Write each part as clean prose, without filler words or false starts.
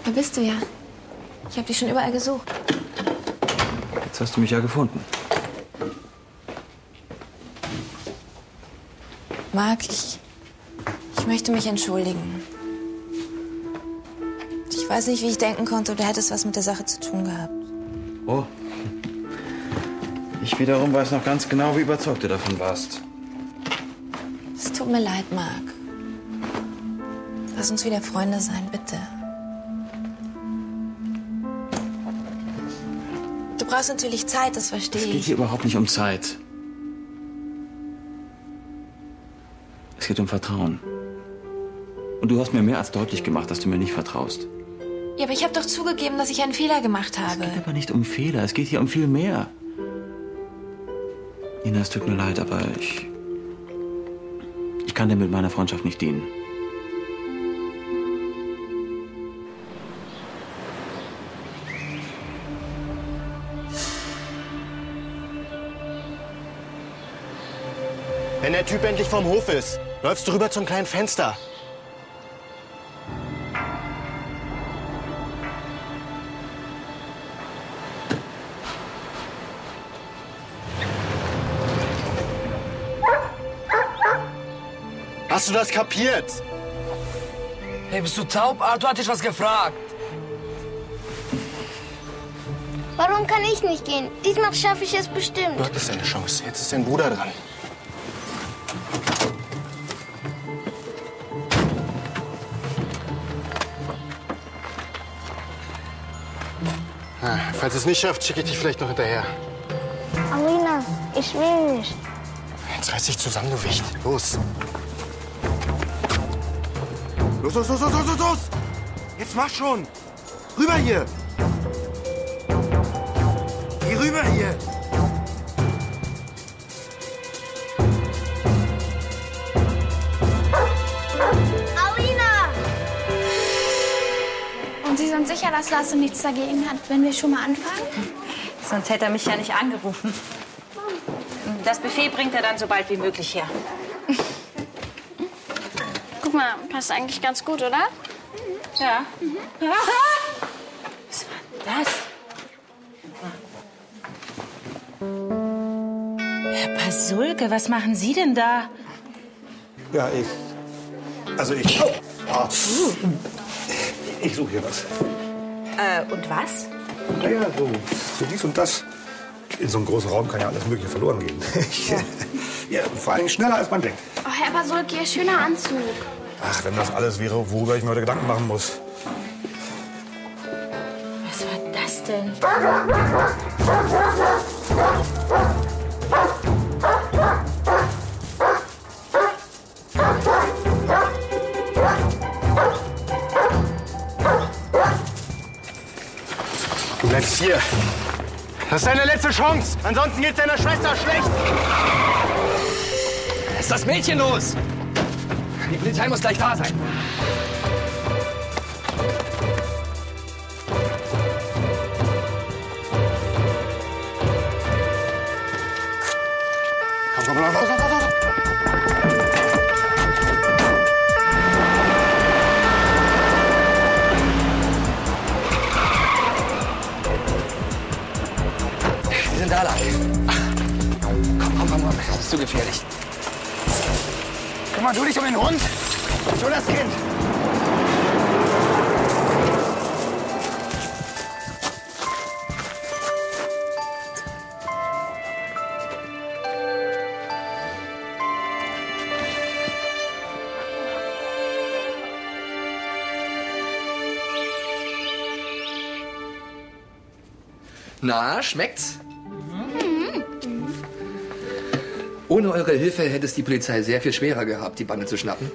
Da bist du ja. Ich habe dich schon überall gesucht. Jetzt hast du mich ja gefunden. Marc, ich möchte mich entschuldigen. Ich weiß nicht, wie ich denken konnte, du hättest was mit der Sache zu tun gehabt. Oh. Ich wiederum weiß noch ganz genau, wie überzeugt du davon warst. Es tut mir leid, Marc. Lass uns wieder Freunde sein, bitte. Du brauchst natürlich Zeit, das verstehe ich. Es geht hier überhaupt nicht um Zeit. Es geht um Vertrauen. Und du hast mir mehr als deutlich gemacht, dass du mir nicht vertraust. Ja, aber ich habe doch zugegeben, dass ich einen Fehler gemacht habe. Es geht aber nicht um Fehler, es geht hier um viel mehr. Ina, es tut mir leid, aber ich kann dir mit meiner Freundschaft nicht dienen. Wenn der Typ endlich vom Hof ist, läufst du rüber zum kleinen Fenster. Hast du das kapiert? Hey, bist du taub? Arthur hat dich was gefragt. Warum kann ich nicht gehen? Diesmal schaffe ich es bestimmt. Du hattest deine Chance. Jetzt ist dein Bruder dran. Falls es nicht schafft, schicke ich dich vielleicht noch hinterher. Alina, ich will nicht. Jetzt reiß dich zusammen, du Wicht. Los. Los, los, los, los, los, los! Jetzt mach schon! Rüber hier! Geh rüber hier! Alina! Und Sie sind sicher, dass Lasse nichts dagegen hat, wenn wir schon mal anfangen? Sonst hätte er mich ja nicht angerufen. Das Buffet bringt er dann so bald wie möglich her. Guck mal, passt eigentlich ganz gut, oder? Ja. Was war das? Herr Pasulke, was machen Sie denn da? Ja, ich suche hier was. Und was? Naja, so dies und das. In so einem großen Raum kann ja alles Mögliche verloren gehen. Ja, vor allem schneller, als man denkt. Oh, Herr Pasulke, Ihr schöner Anzug. Ach, wenn das alles wäre, worüber ich mir heute Gedanken machen muss. Was war das denn? Du bleibst hier. Das ist deine letzte Chance. Ansonsten geht's deiner Schwester schlecht. Ist das Mädchen los? Die Polizei muss gleich da sein. Komm, los, los, los, los. Wir sind da lang. Komm, das ist zu gefährlich. Kümmer du dich um den Hund? Ich hol das Kind. Na, schmeckt's? Ohne eure Hilfe hätte es die Polizei sehr viel schwerer gehabt, die Bande zu schnappen.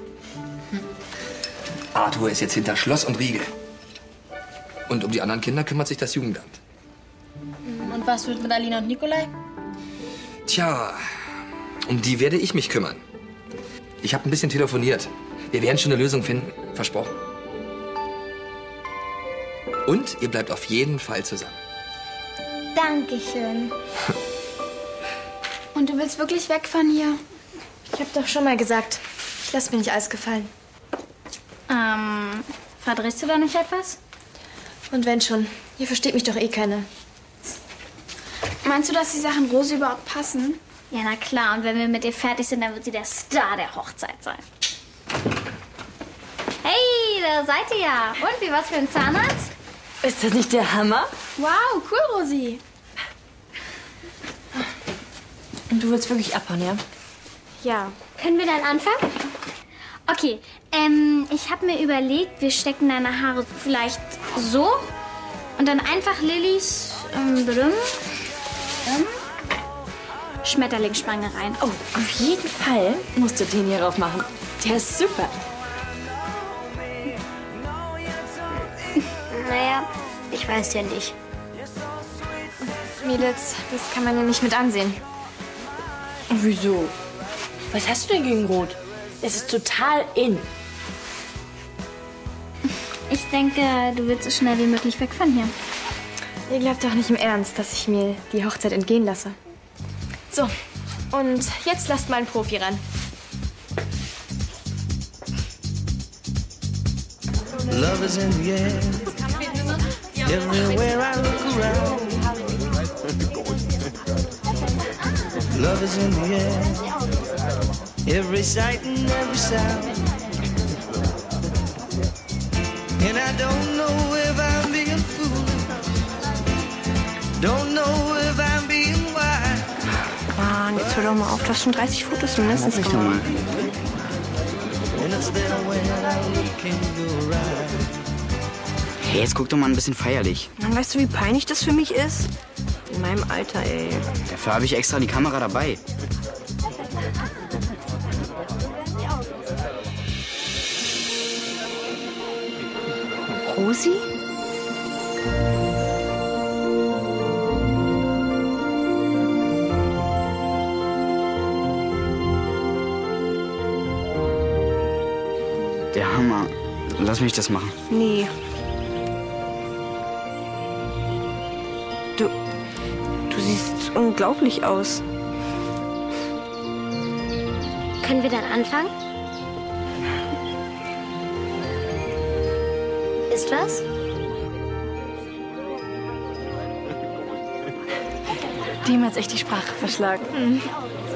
Arthur ist jetzt hinter Schloss und Riegel. Und um die anderen Kinder kümmert sich das Jugendamt. Und was wird mit Alina und Nikolai? Tja, um die werde ich mich kümmern. Ich habe ein bisschen telefoniert. Wir werden schon eine Lösung finden, versprochen. Und ihr bleibt auf jeden Fall zusammen. Dankeschön. Und du willst wirklich weg von hier? Ich habe doch schon mal gesagt, ich lasse mir nicht alles gefallen. Verdrehst du da nicht etwas? Und wenn schon, hier versteht mich doch eh keiner. Meinst du, dass die Sachen Rosi überhaupt passen? Ja, na klar. Und wenn wir mit ihr fertig sind, dann wird sie der Star der Hochzeit sein. Hey, da seid ihr ja. Und, wie war's für ein Zahnarzt? Ist das nicht der Hammer? Wow, cool, Rosi. Und du willst wirklich abhauen, ja? Ja. Können wir dann anfangen? Okay, ich habe mir überlegt, wir stecken deine Haare vielleicht so und dann einfach Lillys Schmetterlingsspange rein. Oh, auf jeden Fall musst du den hier drauf machen. Der ist super. Naja, ich weiß ja nicht. Mädels, das kann man ja nicht mit ansehen. Wieso? Was hast du denn gegen Rot? Es ist total in. Ich denke, du willst so schnell wie möglich weg von hier. Ihr glaubt doch nicht im Ernst, dass ich mir die Hochzeit entgehen lasse. So, und jetzt lasst mal einen Profi ran. Love is in the air. Everywhere I look around. Love is in the air. Every sight and every sound. And I don't know if I'm being foolish. Don't know if I'm being wise. Mann, jetzt hör doch mal auf. Du hast schon 30 Fotos mindestens gemacht. And it's there when I look in your eyes. Hey, jetzt guck doch mal ein bisschen feierlich. Mann, weißt du, wie peinlich das für mich ist? In meinem Alter, ey. Dafür habe ich extra die Kamera dabei. Rosi? Der Hammer. Lass mich das machen. Nee. Du siehst unglaublich aus. Können wir dann anfangen? Ist was? Dem hat's echt die Sprache verschlagen.